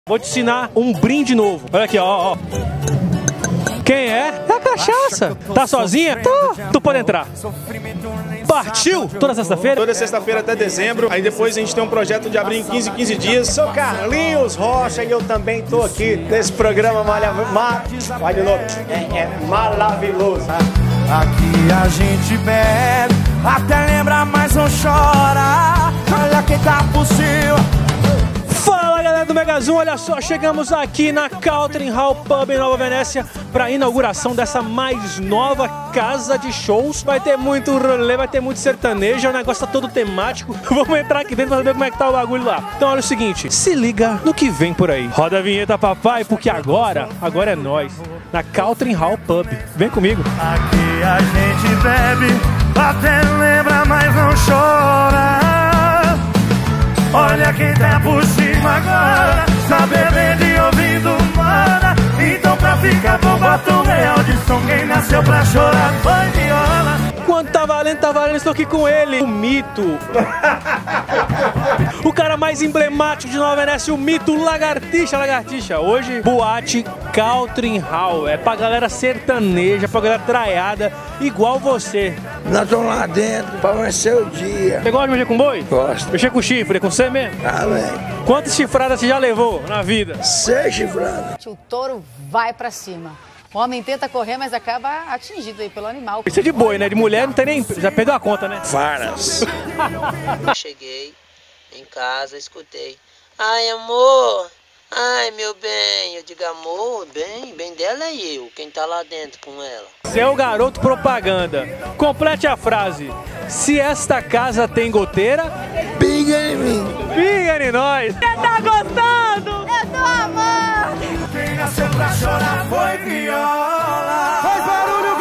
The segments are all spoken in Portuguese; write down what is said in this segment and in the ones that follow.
Vou te ensinar um brinde novo. Olha aqui, ó. Quem é? É a cachaça. Tá sozinha? Tô. Tu pode entrar. Partiu! Toda sexta-feira? Toda sexta-feira até dezembro. Aí depois a gente tem um projeto de abrir em 15 dias. Sou Carlinhos Rocha e eu também tô aqui nesse programa maravilhoso. Aqui a gente bebe, até lembra, mas não chora. Olha quem tá por cima. Fala, galera do Mega Zoom, olha só, chegamos aqui na Country Hall Pub em Nova Venécia para a inauguração dessa mais nova casa de shows. Vai ter muito rolê, vai ter muito sertanejo, o negócio tá todo temático. Vamos entrar aqui dentro para saber como é que tá o bagulho lá. Então olha o seguinte, se liga no que vem por aí. Roda a vinheta, papai, porque agora é nós, na Country Hall Pub. Vem comigo. Aqui a gente bebe, até lembra, mas não chora. Olha quem tá por cima agora, tá bebendo e ouvindo mana. Então pra ficar bom, bota um real de som. Quem nasceu pra chorar foi viola. Quanto tá valendo, estou aqui com ele, o mito. O cara mais emblemático de Nova Venécia, o mito Lagartixa. Hoje, boate Country Hall. É pra galera sertaneja, pra galera traiada, igual você. Nós estamos lá dentro pra vencer o dia. Você gosta de mexer com boi? Gosto. Mexer com chifre, é com você mesmo? Ah, velho. Quantas chifradas você já levou na vida? 6 chifradas. O touro vai pra cima. O homem tenta correr, mas acaba atingido aí pelo animal. Isso é de boi, né? De mulher não tem nem... Já perdeu a conta, né? Varas. Cheguei em casa, escutei. Ai, amor. Ai, meu bem. Eu digo, amor, bem dela é eu. Quem tá lá dentro com ela? Você é o garoto propaganda. Complete a frase. Se esta casa tem goteira... Pinga em mim. Pinga em nós. Você tá gostando? Eu tô amando. Quem nasceu pra chorar foi viola. Faz barulho,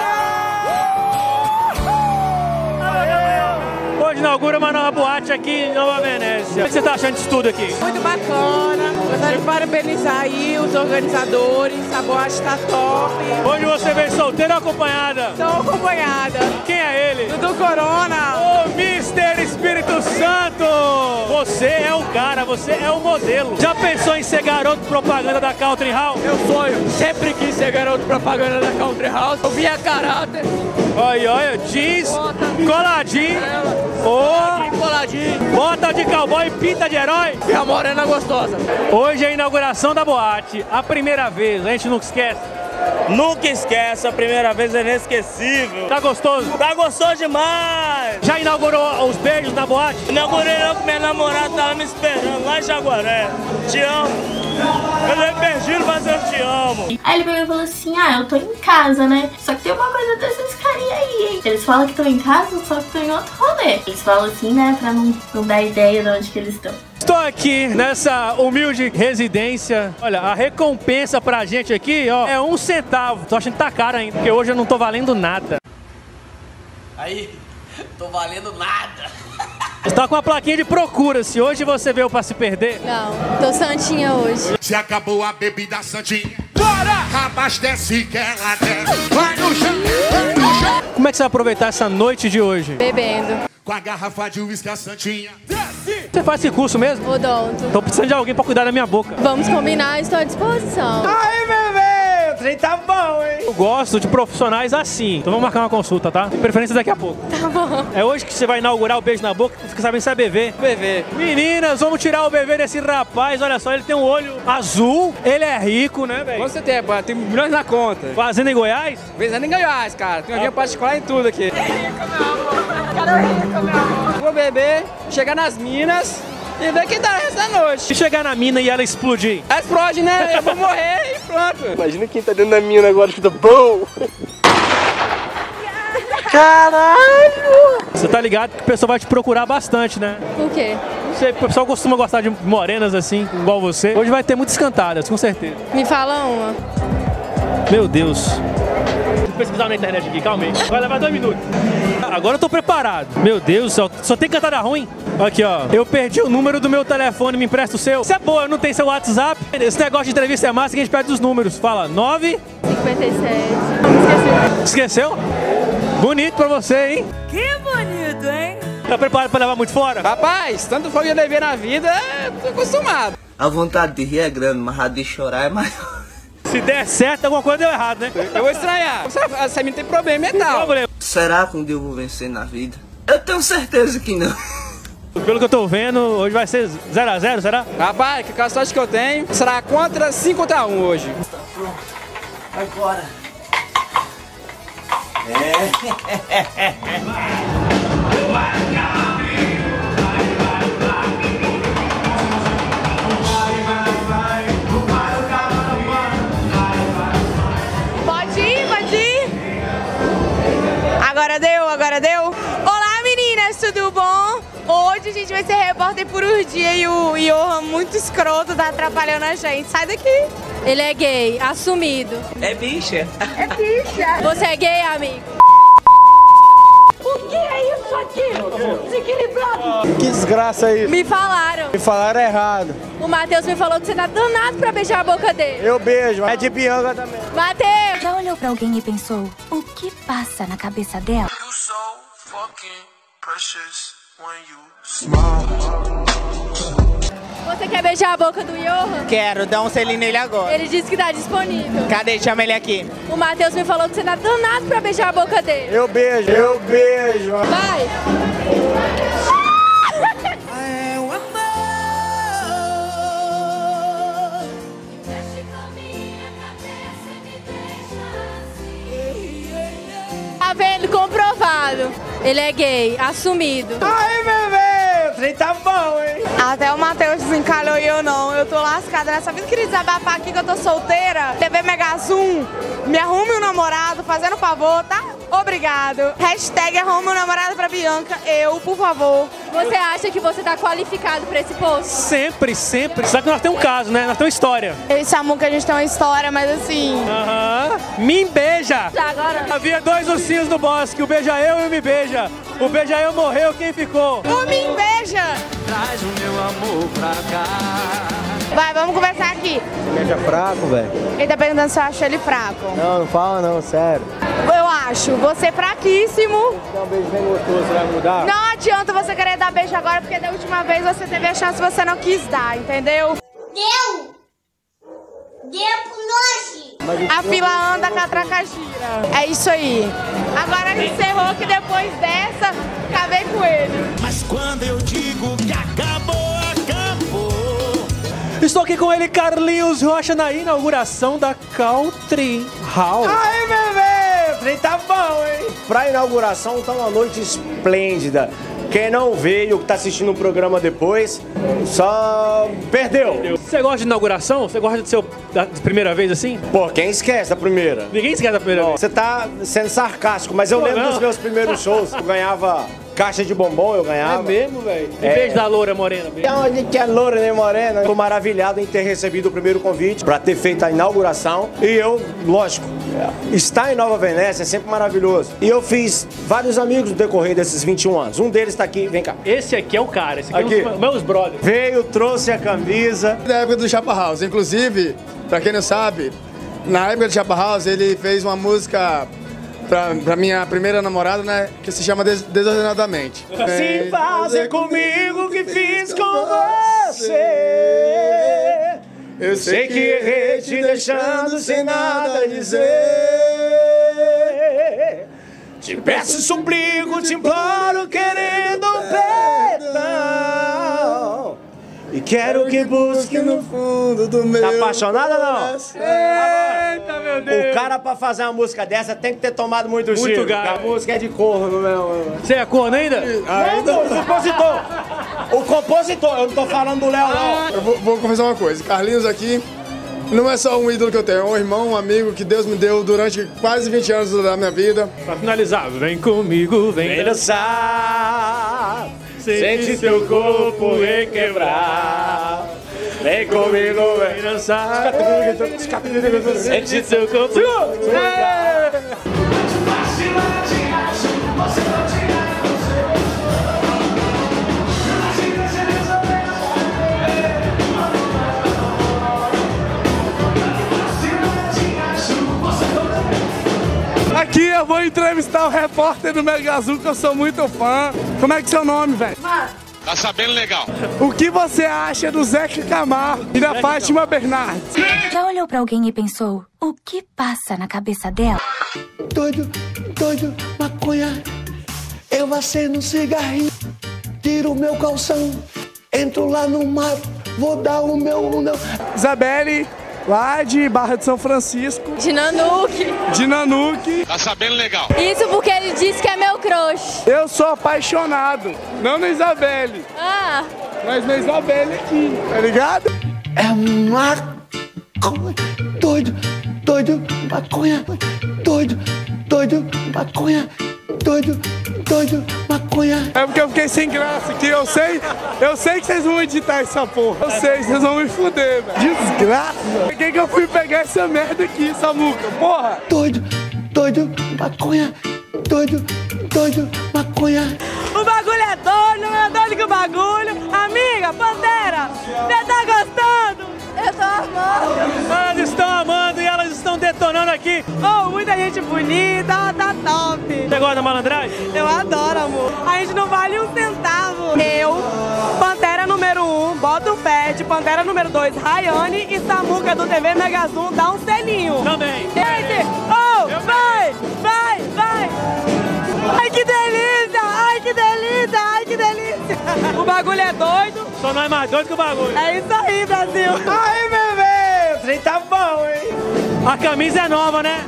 Hoje inaugura uma nova boate aqui em Nova Venécia. O que você tá achando disso tudo aqui? Muito bacana. Gostaria de parabenizar aí os organizadores. A boate tá top. Hoje você vem solteira ou acompanhada? Estou acompanhada. Quem é ele? Dudu Corona. O Mr. Espírito Santo! Você é o cara, você é o modelo. Já pensou em ser garoto propaganda da Country Hall? Meu sonho. Sempre quis ser garoto propaganda da Country House. Eu via caráter. Olha, jeans, coladinho. Coladinho. Bota de cowboy e pinta de herói. E a morena gostosa. Hoje é a inauguração da boate. A primeira vez, a gente nunca esquece. Nunca esquece, a primeira vez é inesquecível. Tá gostoso? Tá gostoso demais. Já inaugurou os beijos na boate? Inaugurei não, que minha namorada tava me esperando lá em Jaguaré. Te amo. Eu dei beijinho fazendo te amo. Aí ele pegou e falou assim, eu tô em casa, né? Só que tem uma coisa desses carinha aí, hein? Eles falam que estão em casa, só que estão em outro rolê. Eles falam assim, né, pra não dar ideia de onde que eles estão. Estou aqui nessa humilde residência. Olha, a recompensa pra gente aqui, ó, é 1 centavo. Tô achando que tá caro ainda, porque hoje eu não tô valendo nada. Aí, tô valendo nada. Você tá com uma plaquinha de procura. Se hoje você veio pra se perder... Não, tô santinha hoje. Se acabou a bebida santinha, bora! Abastece que ela desce. Vai no chão, vai no chão. Como é que você vai aproveitar essa noite de hoje? Bebendo. Com a garrafa de uísque a santinha. Desce! Você faz esse curso mesmo? Odonto. Tô precisando de alguém pra cuidar da minha boca. Vamos combinar, estou à disposição. Aí, bebê! O trem tá bom, hein? Eu gosto de profissionais assim. Então vamos marcar uma consulta, tá? De preferência daqui a pouco. Tá bom. É hoje que você vai inaugurar o beijo na boca, fica sabendo se é bebê. Bebê. Meninas, vamos tirar o bebê desse rapaz. Olha só, ele tem um olho azul. Ele é rico, né, velho? Com certeza, tem milhões na conta. Fazenda em Goiás? Fazenda em Goiás, cara. Tem alguém particular em tudo aqui. Vou beber, chegar nas minas e ver quem tá no resto da noite. Se chegar na mina e ela explodir? Ela explode, né? Eu vou morrer e pronto. Imagina quem tá dentro da mina agora, escuta bom. Caralho! Você tá ligado que o pessoal vai te procurar bastante, né? Por quê? Não sei, o pessoal costuma gostar de morenas assim, igual você. Hoje vai ter muitas cantadas, com certeza. Me fala uma. Meu Deus. Vou pesquisar na internet aqui, calma aí. Vai levar 2 minutos. Agora eu tô preparado. Meu Deus, só tem cantada ruim. Aqui, ó. Eu perdi o número do meu telefone, me empresta o seu. Isso é boa, não tem seu WhatsApp. Esse negócio de entrevista é massa que a gente perde os números. Fala, 9... 57. Esqueceu? Bonito pra você, hein? Que bonito, hein? Tá preparado pra levar muito fora? Rapaz, tanto fogo que eu levei na vida, tô acostumado. A vontade de rir é grande, mas a de chorar é maior. Se der certo, alguma coisa deu errado, né? Eu vou estranhar. Essa menina tem problema mental. Será que um dia eu vou vencer na vida? Eu tenho certeza que não. Pelo que eu tô vendo, hoje vai ser 0 a 0, será? Rapaz, que a sorte que eu tenho será 5 contra 1 hoje. Agora. Pode ir. Agora deu. Olá, meninas, tudo bom? Hoje a gente vai ser repórter por um dia e o Johan, muito escroto, tá atrapalhando a gente. Sai daqui. Ele é gay, assumido. É bicha. É bicha. Você é gay, amigo? O que é isso aqui? Desequilibrado. Que desgraça isso. Me falaram. Me falaram errado. O Matheus me falou que você tá danado pra beijar a boca dele. Eu beijo, é de Bianca também. Matheus! Já olhou pra alguém e pensou, o que passa na cabeça dela? You so fucking precious when you smile. Você quer beijar a boca do Johan? Quero, dá um selinho nele agora. Ele disse que tá disponível. Cadê? Chama ele aqui. O Matheus me falou que você tá danado pra beijar a boca dele. Eu beijo. Vai! Tá vendo? Comprovado. Ele é gay, assumido. Ai, bebê, o trem tá bom, hein? Até o Matheus desencalhou e eu não. Eu tô lascada nessa vida. Queria desabafar aqui que eu tô solteira. TV Mega Zoom, me arrume um namorado, fazendo favor, tá? Obrigado. Hashtag arrume um namorado pra Bianca. Eu, por favor. Você acha que você tá qualificado pra esse posto? Sempre. Só que nós temos um caso, né? Nós temos história. Eles chamam que a gente tem uma história, mas assim... Me beija! Agora... Havia 2 ursinhos no bosque, o beija eu e o me beija. O beija eu morreu, quem ficou? O me beija! Traz o meu amor pra cá. Vai, vamos conversar aqui. Você beija fraco, velho? Ele tá perguntando se eu acho ele fraco. Não fala não, sério. Eu acho você fraquíssimo. Dá um beijo bem gostoso, você vai mudar? Não adianta você querer dar beijo agora, porque da última vez você teve a chance e você não quis dar, entendeu? Deu pro nós. A fila anda com a tracagira. É isso aí. Agora encerrou que depois dessa, acabei com ele. Mas quando eu digo que acabou. Estou aqui com ele, Carlinhos Rocha, na inauguração da Country House. Ai, bebê, o trem tá bom, hein? Pra inauguração tá uma noite esplêndida. Quem não veio, que tá assistindo o programa depois, só perdeu. Você gosta de inauguração? Você gosta de ser da primeira vez assim? Pô, quem esquece da primeira? Ninguém esquece da primeira vez. Você tá sendo sarcástico, mas eu lembro dos meus primeiros shows. Eu ganhava caixa de bombom, eu ganhava. É mesmo, velho? E beijo da loura morena. Onde que é loura, né, morena? Tô maravilhado em ter recebido o primeiro convite pra ter feito a inauguração. E eu, lógico, estar em Nova Venécia é sempre maravilhoso. E eu fiz vários amigos no decorrer desses 21 anos. Um deles tá aqui, vem cá. Esse aqui é o cara, esse aqui é um dos meus brothers. Veio, trouxe a camisa. Da época do Chapa House. Inclusive, pra quem não sabe, na época do Chapa House ele fez uma música pra minha primeira namorada, né, que se chama Desordenadamente. Assim fazer comigo o que fiz com você. Eu sei que errei te deixando sem nada a dizer. Te peço, suplico, te imploro, querendo perdão. E quero que busque no fundo do meu. Tá apaixonada ou não? Eita, meu Deus! O cara pra fazer uma música dessa tem que ter tomado muito giro. gás. A música é de corno, meu. Você é corno ainda? Não, o compositor. O compositor, eu não tô falando do Léo, não. Eu vou confessar uma coisa, Carlinhos aqui não é só um ídolo que eu tenho, é um irmão, um amigo que Deus me deu durante quase 20 anos da minha vida. Pra finalizar, vem comigo, vem dançar. Sente seu corpo requebrar. Vem comigo, vem dançar. Sente seu corpo. Aqui eu vou entrevistar o repórter do Mega Azul, que eu sou muito fã. Como é que é seu nome, velho? Tá sabendo legal. O que você acha do Zeca Camargo e da Fátima Bernardes? Já olhou pra alguém e pensou, o que passa na cabeça dela? Doido, maconha. Eu acendo um cigarrinho, tiro o meu calção, entro lá no mato, vou dar o meu... Isabelle, lá de Barra de São Francisco. De Nanuque. De Nanuque. Tá sabendo legal. Isso porque ele disse que é meu crush. Eu sou apaixonado, não na Isabelle. Ah. Mas na Isabelle aqui, tá ligado? É maconha. Doido, maconha. Doido, maconha. Doido, maconha. É porque eu fiquei sem graça aqui, eu sei que vocês vão editar essa porra. Eu sei, vocês vão me fuder, velho. Desgraça. Por que eu fui pegar essa merda aqui, Samuca? Porra. Doido, maconha. Doido, maconha. O bagulho é doido, não é doido que o bagulho. Amiga, Pantera, você tá gostando? Eu tô amando. Elas estão amando e elas estão detonando aqui. Oh, muita gente bonita, tá top. Você gosta da malandragem? Eu adoro, amor. A gente não vale um centavo. Eu, Pantera número 1, bota o pet. Pantera número 2, Rayane e Samuca do TV Mega Zoom, dá um selinho. Também. Gente, oh, vai. Ai, que delícia, ai, que delícia. O bagulho é doido. Só não é mais doido que o bagulho. É isso aí, Brasil. Aí, bebê, o trem tá bom, hein? A camisa é nova, né?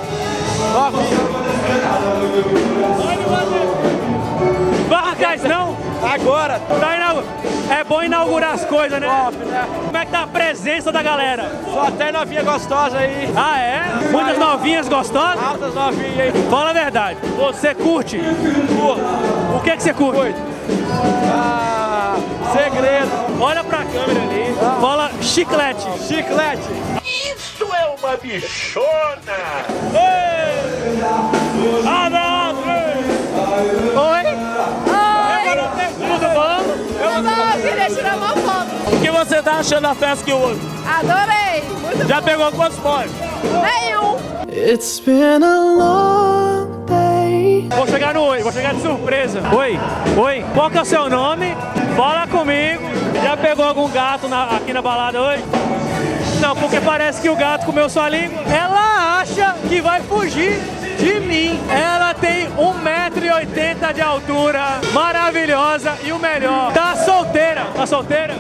Vai arrancar isso não? Agora. É bom inaugurar as coisas, né? Top, né? Como é que tá a presença da galera? Só até novinha gostosa aí. Ah, é? Muitas novinhas gostosas? Altas novinhas aí. Fala a verdade. Você curte? Curto. O que você curte? Segredo. Olha pra câmera ali. Fala chiclete. Chiclete. Isso é uma bichona. Oi? Tudo bom? Eu queria tirar uma foto. O que você tá achando da festa que hoje? Adorei. Muito Já pegou quantos potes? Nenhum. It's been a long day. Vou chegar no oi, vou chegar de surpresa. Oi, qual que é o seu nome? Fala comigo. Já pegou algum gato aqui na balada hoje? Não, porque parece que o gato comeu sua língua. Ela acha que vai fugir de mim. Ela tem 1,80 m de altura, maravilhosa e o melhor, tá solteira. Tá solteira?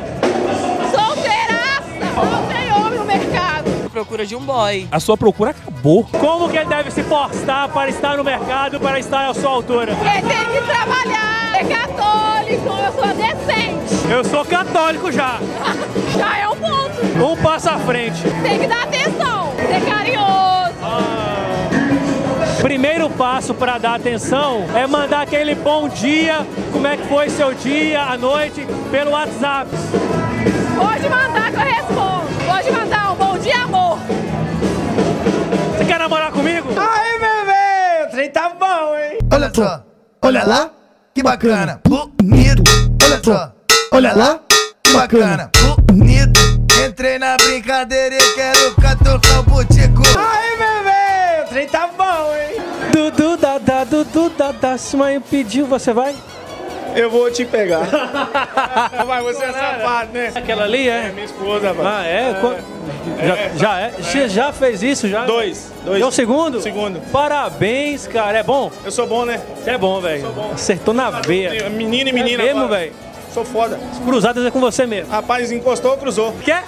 Solteiraça. Não tem homem no mercado. Procura de um boy. A sua procura acabou. Como que ele deve se postar para estar no mercado, para estar à sua altura? Ele tem que trabalhar. É católico, eu sou decente. Eu sou católico já. Já é um ponto. Um passo à frente. Tem que dar atenção, ser carinhoso. Primeiro passo para dar atenção é mandar aquele bom dia, como é que foi seu dia, a noite, pelo WhatsApp. Pode mandar que eu respondo. Pode mandar um bom dia, amor. Você quer namorar comigo? Aí, bebê, o trem tá bom, hein? Olha só, olha lá, que bacana, bonito. Olha só, olha lá, que bacana, bonito. Entrei na brincadeira e quero catucar o butico. Aí, bebê, o trem tá bom, hein? Dudu, Dada, se mãe pediu, você vai? Eu vou te pegar. Mas você é safado, né? Aquela ali, é? É minha esposa, rapaz. Ah, é? Já é? Você já fez isso, já? Dois. É o segundo? Segundo. Parabéns, cara. É bom? Eu sou bom, né? Você é bom, velho. Acertou na veia. Menino e menina. É mesmo, velho? Sou foda. Cruzadas é com você mesmo. Rapaz, encostou, cruzou. Quer?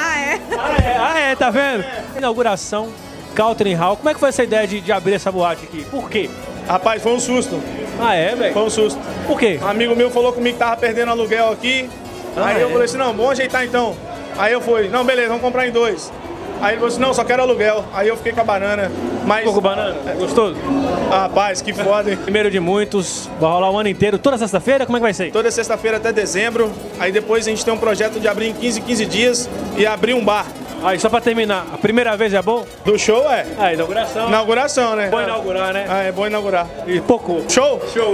Ah, é, tá vendo? Inauguração, Country Hall. Como é que foi essa ideia de abrir essa boate aqui? Por quê? Rapaz, foi um susto. Ah, é, velho? Foi um susto. Por quê? Um amigo meu falou comigo que tava perdendo aluguel aqui. Aí eu falei assim, não, vamos ajeitar então. Aí eu fui, não, beleza, vamos comprar em 2. Aí ele falou assim, não, só quero aluguel. Aí eu fiquei com a banana. Mas... Ficou com banana? É gostoso? Rapaz, que foda, hein? Primeiro de muitos, vai rolar o ano inteiro. Toda sexta-feira, como é que vai ser? Toda sexta-feira até dezembro. Aí depois a gente tem um projeto de abrir em 15 dias e abrir um bar. Aí, só pra terminar, a primeira vez é bom? Do show, é? Ah, inauguração. Inauguração, né? Bom inaugurar, né? Ah, é bom inaugurar. E pouco. Show? Show.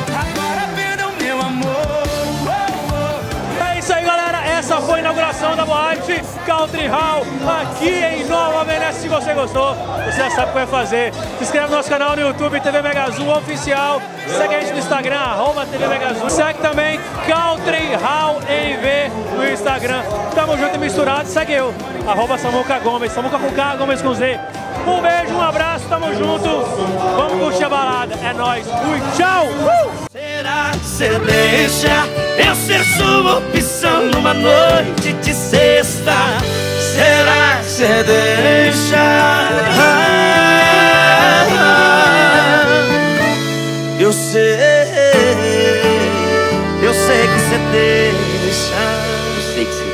É isso aí, galera. Essa foi a inauguração da boate. Live Country Hall aqui em Nova Venécia. Se você gostou, você já sabe o que vai fazer. Se inscreve no nosso canal no YouTube, TV Megazoom Oficial. Segue a gente no Instagram, @TV Megazoom. Segue também Country Hall NV no Instagram. Tamo junto e misturado. Segue eu, @Samuca Gomes. Samuca com K, Gomes com Z. Um beijo, um abraço, tamo junto. Vamos curtir a balada. É nóis. Fui, tchau! Será que cê deixa eu ser sua opção numa noite de sexta? Será que cê deixa? Eu sei que cê deixa. Eu sei que cê